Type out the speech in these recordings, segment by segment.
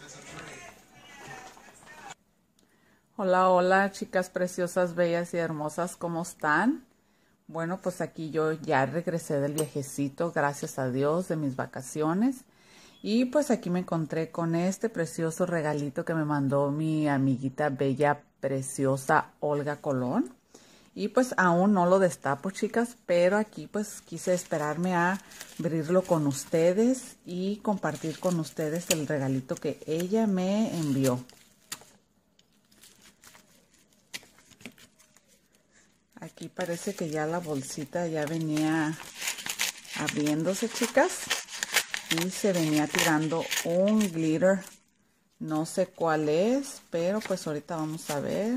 Hola, hola, chicas preciosas, bellas y hermosas, ¿cómo están? Bueno, pues aquí yo ya regresé del viajecito, gracias a Dios, de mis vacaciones. Y pues aquí me encontré con este precioso regalito que me mandó mi amiguita bella, preciosa Olga Colón. Y pues aún no lo destapo, chicas, pero aquí pues quise esperarme a abrirlo con ustedes y compartir con ustedes el regalito que ella me envió. Aquí parece que ya la bolsita ya venía abriéndose, chicas. Y se venía tirando un glitter. No sé cuál es, pero pues ahorita vamos a ver.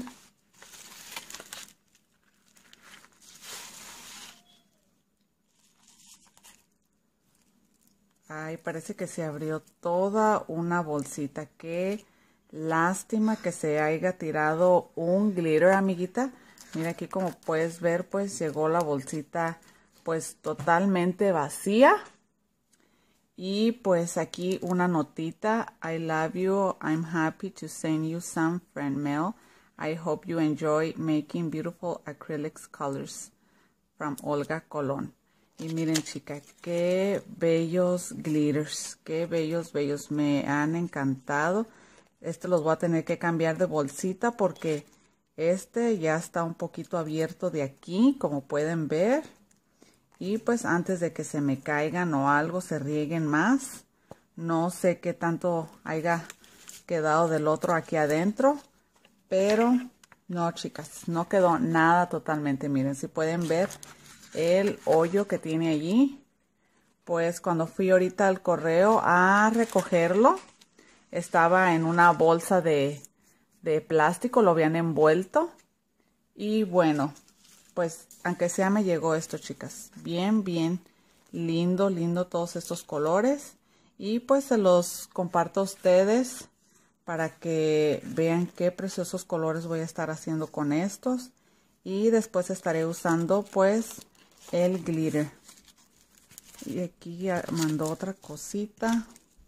Ay, parece que se abrió toda una bolsita. Qué lástima que se haya tirado un glitter, amiguita. Mira aquí como puedes ver, pues llegó la bolsita pues totalmente vacía. Y pues aquí una notita. I love you. I'm happy to send you some friend mail. I hope you enjoy making beautiful acrylics colors. From Olga Colón. Y miren, chicas, qué bellos glitters. Qué bellos, bellos. Me han encantado. Los voy a tener que cambiar de bolsita porque este ya está un poquito abierto de aquí, como pueden ver. Y pues antes de que se me caigan o algo, se rieguen más. No sé qué tanto haya quedado del otro aquí adentro. Pero no, chicas, no quedó nada totalmente. Miren, si pueden ver el hoyo que tiene allí. Pues cuando fui ahorita al correo a recogerlo, estaba en una bolsa de plástico, lo habían envuelto. Y bueno, pues aunque sea me llegó esto, chicas. Bien, bien lindo, lindo todos estos colores. Y pues se los comparto a ustedes para que vean qué preciosos colores voy a estar haciendo con estos. Y después estaré usando pues el glitter. Y aquí ya mandó otra cosita.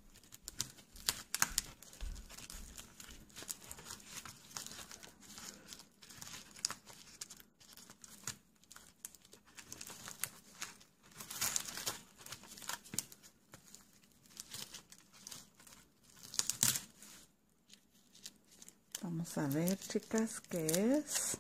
Vamos a ver, chicas, qué es.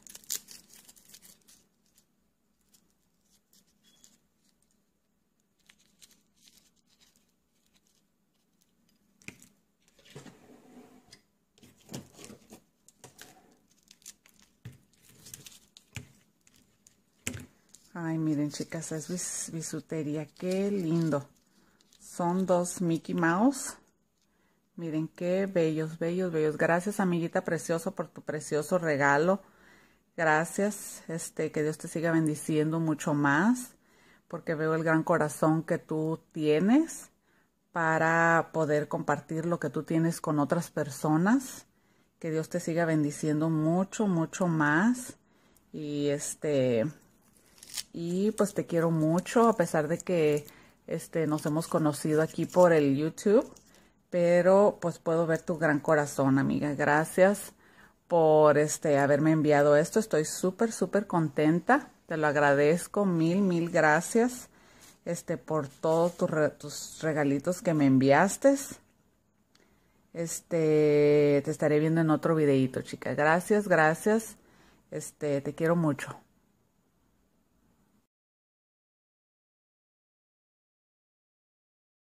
Ay, miren, chicas, es bisutería. Qué lindo. Son dos Mickey Mouse. Miren qué bellos, bellos, bellos. Gracias, amiguita preciosa, por tu precioso regalo. Gracias, que Dios te siga bendiciendo mucho más, porque veo el gran corazón que tú tienes para poder compartir lo que tú tienes con otras personas. Que Dios te siga bendiciendo mucho, mucho más. Y y pues te quiero mucho, a pesar de que nos hemos conocido aquí por el YouTube, pero pues puedo ver tu gran corazón, amiga. Gracias por haberme enviado esto. Estoy súper, súper contenta. Te lo agradezco. Mil, mil gracias por todos tus regalitos que me enviaste. Te estaré viendo en otro videito, chica. Gracias, gracias. Te quiero mucho.